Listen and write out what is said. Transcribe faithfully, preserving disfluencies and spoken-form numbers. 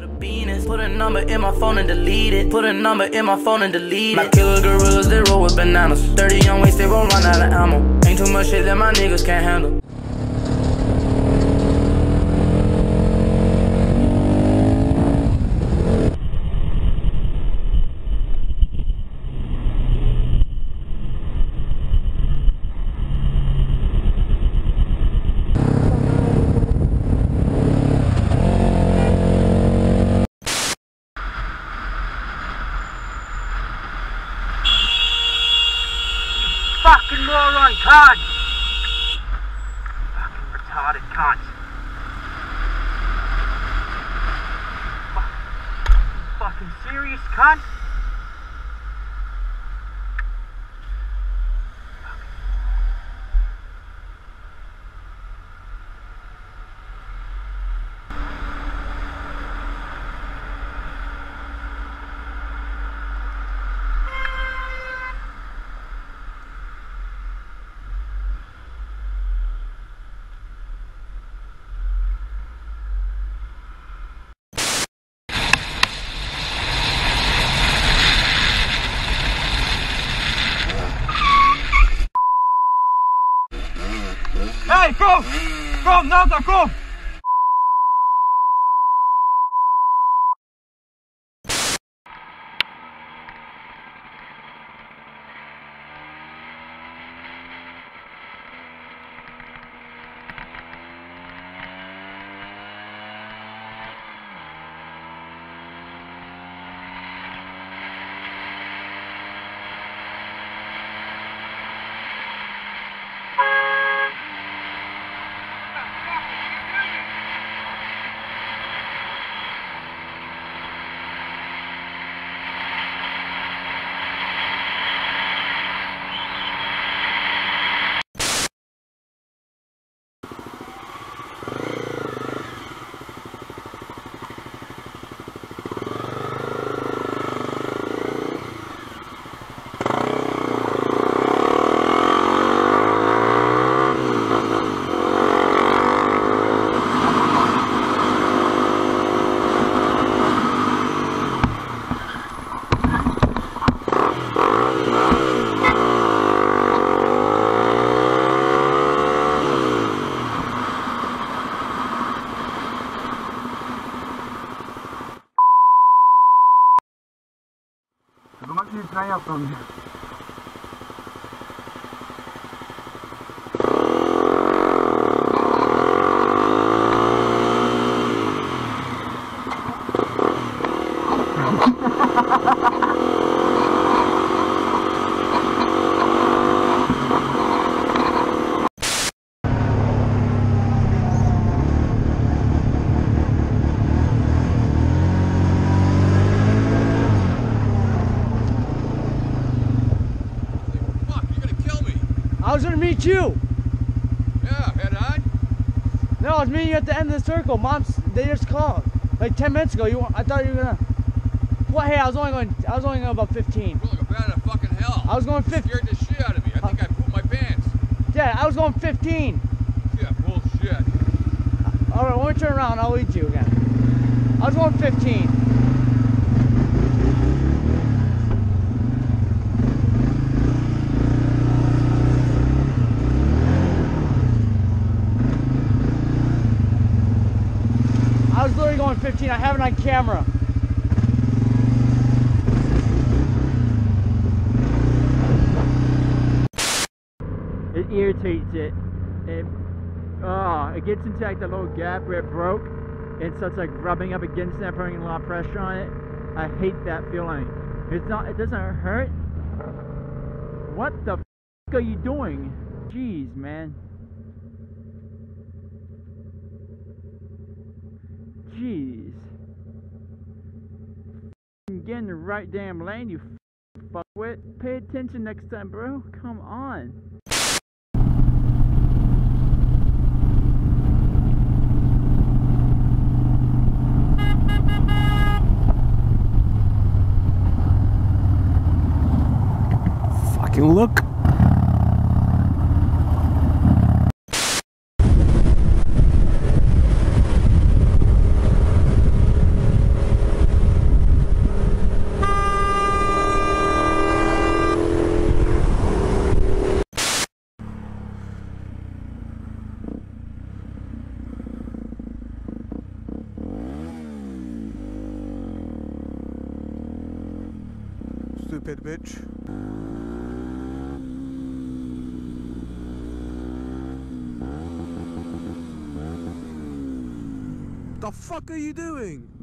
Venus. Put a number in my phone and delete it. Put a number in my phone and delete it. My killer gorillas, they roll with bananas. thirty young ways, they won't run out of ammo. Ain't too much shit that my niggas can't handle. Fucking moron cunt! Fucking retarded cunt. Fuck, fucking serious cunt? Hey, go! Go, Nata, go! Du machst die Dreier von mir. I was gonna meet you. Yeah, head on. No, I was meeting you at the end of the circle. Mom's, they just called like ten minutes ago. You, I thought you were gonna. Well, hey, I was only going. I was only going about fifteen. Really, go bad as fucking hell. I was going fifteen. Scared the shit out of me. I think I pooped my pants. Yeah, I was going fifteen. Yeah, bullshit. All right, when we turn around, I'll lead you again. I was going fifteen. I was literally going fifteen. I have it on camera. It irritates it. It, oh, it gets into like the little gap where it broke and starts like rubbing up against that, putting a lot of pressure on it. I hate that feeling. It's not. It doesn't hurt. What the f are you doing? Jeez, man. Jeez. Get in the right damn lane, you fuckwit. Pay attention next time, bro. Come on. Fucking look. stupid bitch. The fuck are you doing?